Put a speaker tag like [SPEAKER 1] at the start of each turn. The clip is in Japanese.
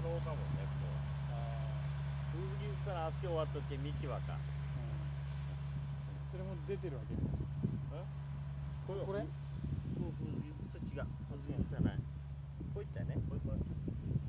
[SPEAKER 1] 廊下もんね、ここは。風杉草のあそこ終わっとって幹はか。
[SPEAKER 2] それも出てるわけ。これ？
[SPEAKER 1] 風杉草違う。風杉草ない。こういったね。これ。